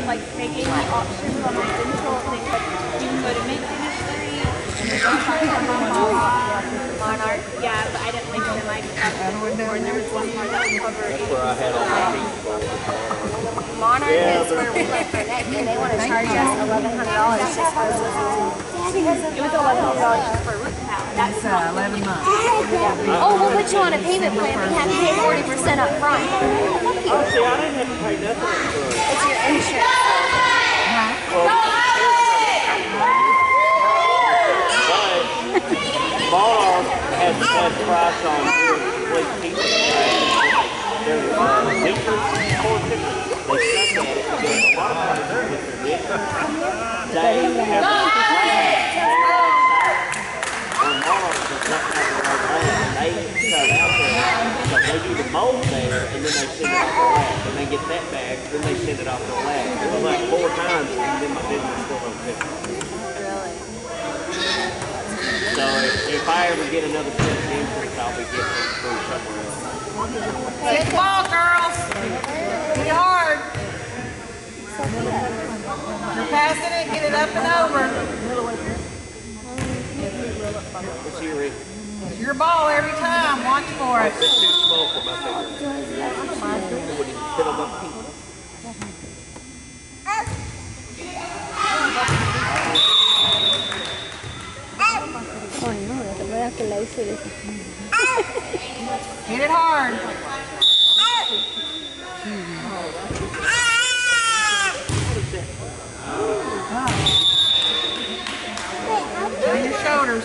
like they gave me options on my dental thing. You can go to mint dentistry, Monarch. Yeah, but I didn't like them. I before, and there was one more that covered. That's where I had all my teeth pulled. Monarch is where we went for neck, and they want to charge us $1,100 just for root canal. It was $1,100 just for root canal. That's 11 months. Oh, we'll put you on a payment plan, but you have to pay 40% up front. Oh, see, I didn't have to pay nothing up front. It's your insurance. Monarch has the price on complete teeth. Their dentures, core dentures, they suck at it. A lot of places with their dentures, they have Monarch does not have their own lab. They start out there, so they do the mold there, and then they send it off the lab. And they get that back, then they send it off to the lab. It was like 4 times, and then my dentist still don't fit. So if I ever get another set of dentures, I'll be getting it through somewhere else. Hit the ball, girls. Be hard. You're passing it, get it up and over. What's your Rick? It's your ball every time. Watch for it. It's too small for my fingers. It wouldn't even fit on my feet. Hit it hard. Turn your shoulders.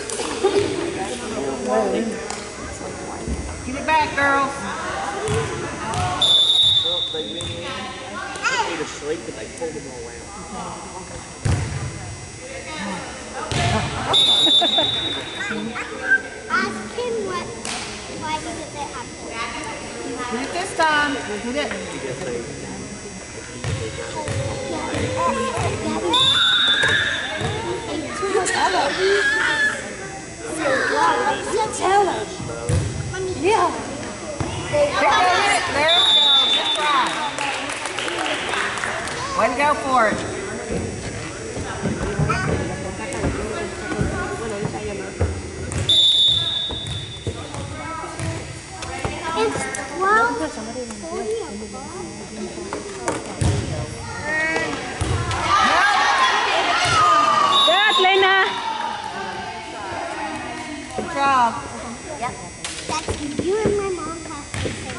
Get it back, girls. Well, they need to sleep, but they pull them all out. Ask him why did they have to? Get it this time. Get it. Tell us. Yeah. There we go. Good try. Way to go for it. It's 12:40 Good, Lena. Good job. Yep. That's you and my mom have to say.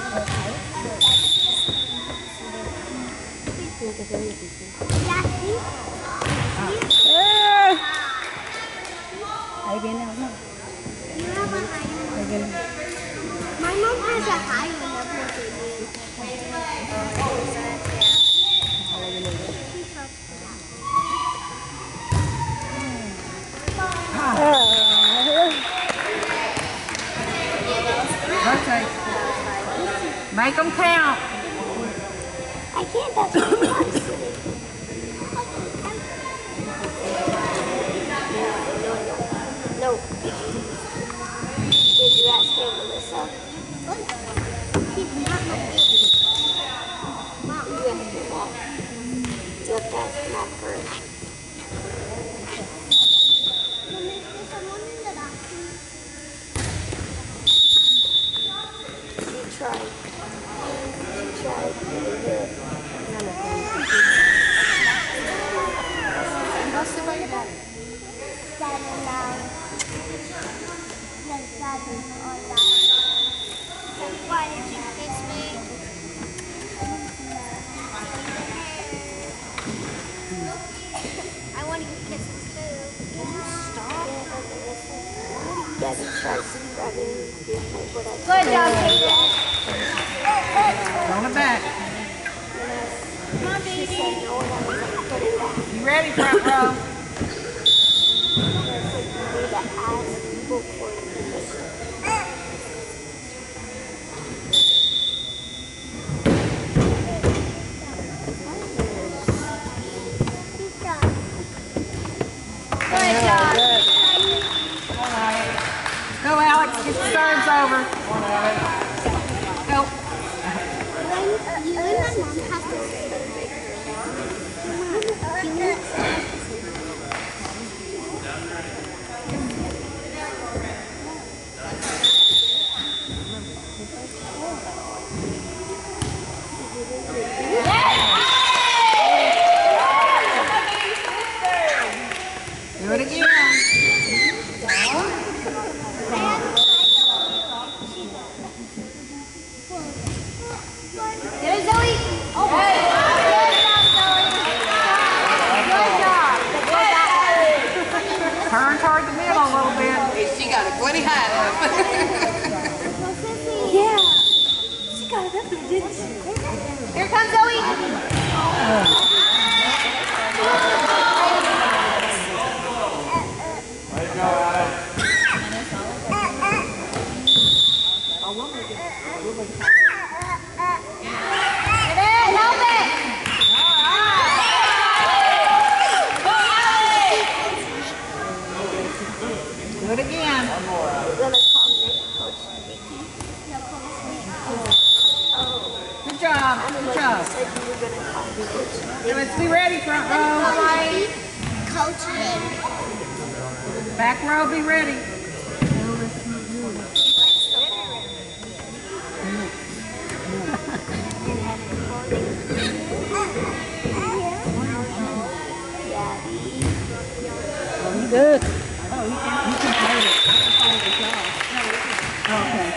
Ahí viene uno. You have a higher one. My mom has a higher one than you. Okay. Make them count. I can't, that's too much. No. Did you ask him, Melissa? He's not my Mom, you asked your mom. You have to ask mom first. Is someone in the bathroom? She tried. She tried really good. Standing down. Just standing on that. Why did you kiss me? I want you to kiss me too. Can you stop? Daddy tried grabbing what I Good job, Kaden. Throw it back. Come on, She baby. said no, and I was like, put it back. You ready, front row? I said, you need to ask people for permission. Good job. Go, Alex. Get the serves over. Go. You and my mom have to stay. Here comes Zoe. Do it again. Good job. Good job. Okay, let's be ready, front row. Coach Nick. Back row, be ready. Good. Oh, you can play it. Okay.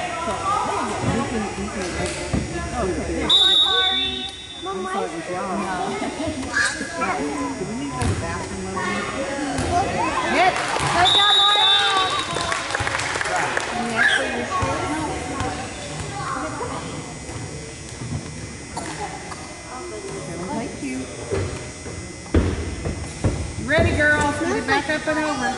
Good job, Laura. Thank you. Ready, girls? Get it back up and over.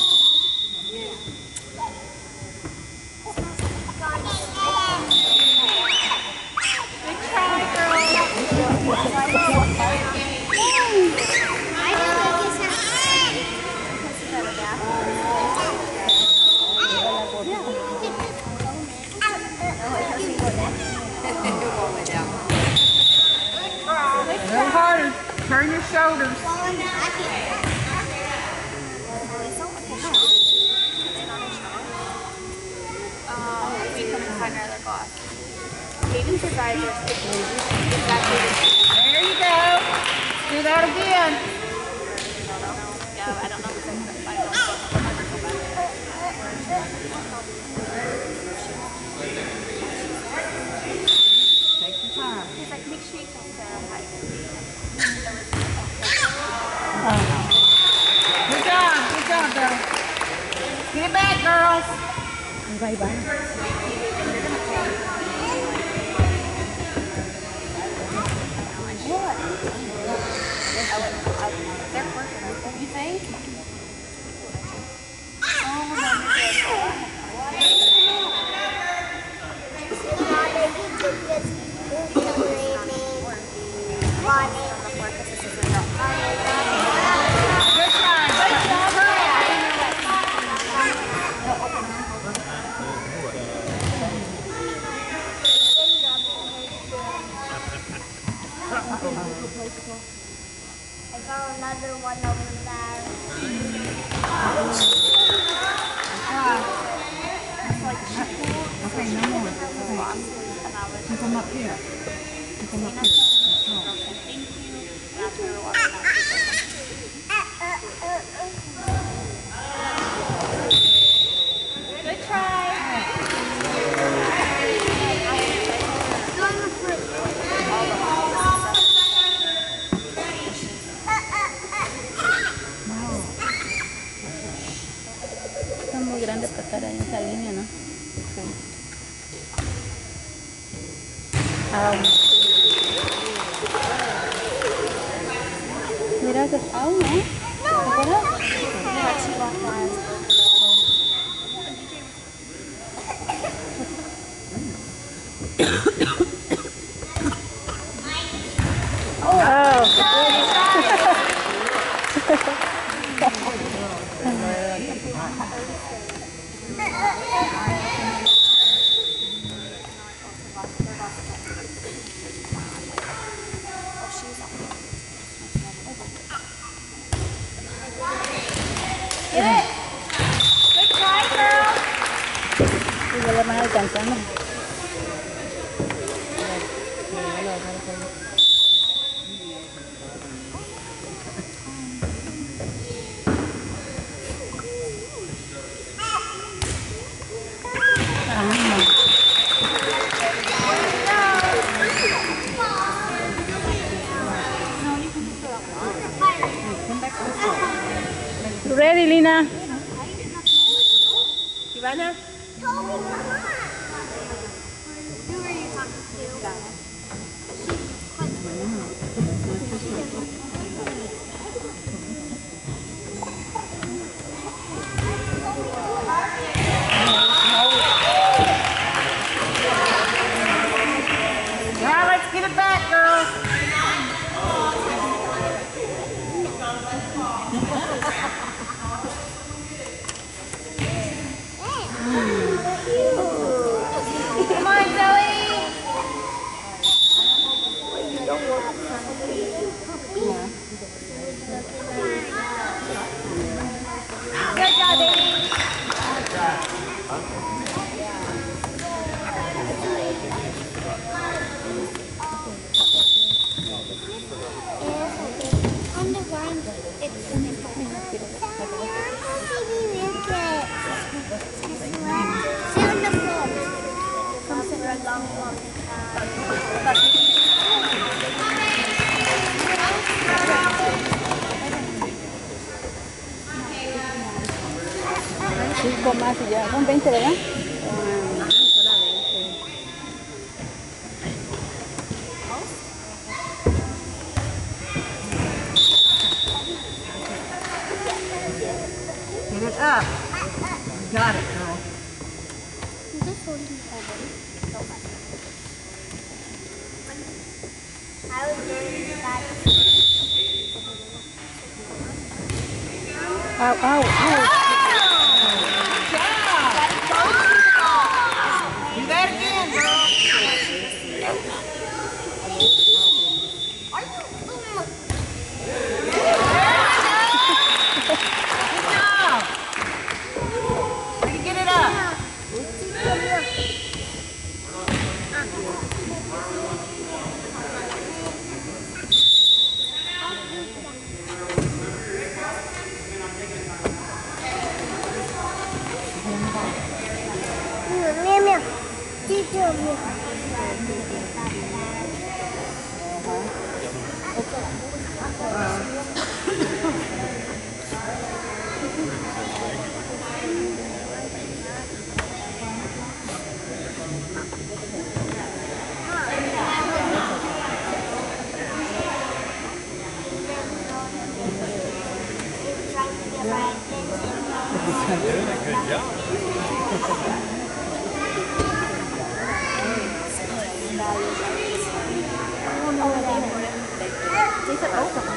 A little harder. Turn your shoulders. We couldn't find our other boss. Hayden's advisor said exactly the same. There you go. Do that again. Yeah, I don't know if I couldn't find it. Take your time. He's like, make sure you tell Sarah hi. Good job. Good job, girls. Get it back, girls. Bye-bye. They're working. You think? Good try. Good job. I got another one over there. Okay, no more. Okay. Keep them up here. Keep them up here. Good try. Son muy grandes para estar en esa línea, ¿no? Mira que aún, ¿no? ¿Te acuerdas? Good try, girl. Y ya le van alcanzando. Ready, Lina? Ivana? Toby, come on. Who are you talking to? Ya, son 20, ¿verdad? Ajá, solamente. Get it up. Got it, girl. Just hold it. I was doing that. Ow, ow, ow. Do that again, girl. Good job. Way to get it up. Meow, teacher, meow. She said, oh,